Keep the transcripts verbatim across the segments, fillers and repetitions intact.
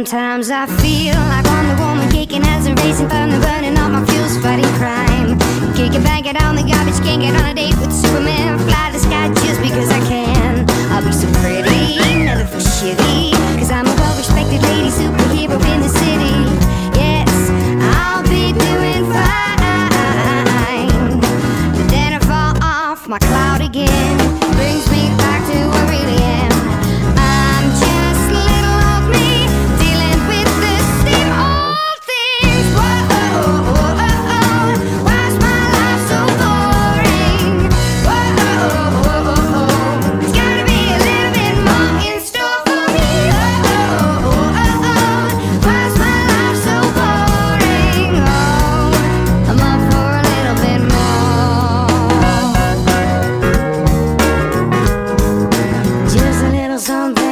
Sometimes I feel like Wonder Woman kicking as a racing thunder, burning all my fuels, fighting crime. Kick it back, get on the garbage, can't get on a date with Superman. Fly the sky just because I can. I'll be so pretty, never feel shitty, cause I'm a well-respected lady superhero in the city. Yes, I'll be doing fine, but then I fall off my cloud again. Brings me back to who I really am. I'm just little old me, dealing with the same old things. Whoa, why's my life so boring? Whoa, there's gotta be a little bit more in store for me. Whoa, why's my life so boring? Oh, I'm up for a little bit more, just a little something.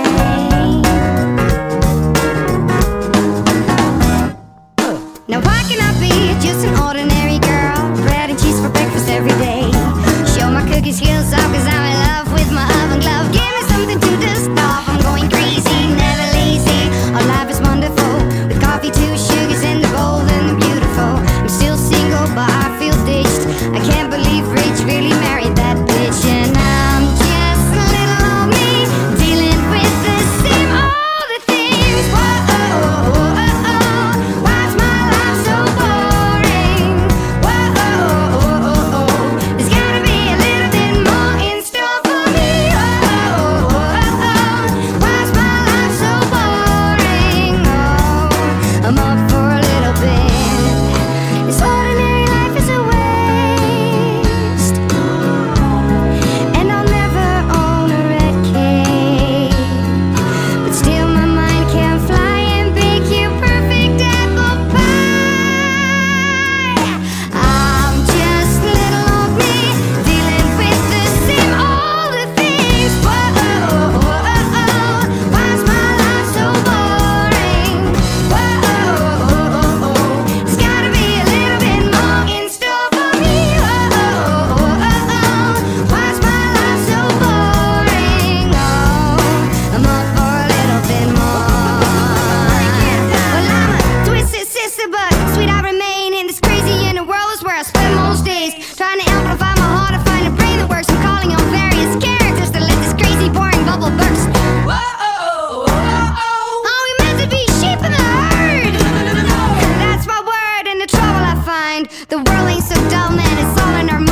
Now why can I be just an ordinary girl? Bread and cheese for breakfast every day. Show my cookie skills off cause I'm in love with my oven glove. Give me something to dust off, I'm going crazy, never lazy. Our life is wonderful, with coffee, two sugars and the bold and the beautiful. I'm still single but I feel ditched. I can't believe Rich really married that bitch. And I'm just a little old me, dealing with the same old things. Whoa, why's my life so boring? Whoa, there's gotta be a little bit more in store for me. Whoa, why's my life so boring? Oh, I'm up for a little bit. This ordinary life is a waste, and I'll never own a red cape. But still my mind can fly and bake you perfect apple pie. I'm just little old me, dealing with the same old things. Whoa, why's my life so boring? Whoa, there's gotta be a little bit more in store for me. Whoa, why's my life so boring? Oh, I'm up for a little bit more. Well, I'm a twisted sister, but sweet I remain in this crazy inner world is where I spend most days, trying to amplify my heart to find a brain that works. I'm calling on various characters to let this crazy boring bubble burst. Whoa, are we meant to be sheep in the herd? That's my word and the trouble I find. The world ain't so dull, man, it's all in our minds.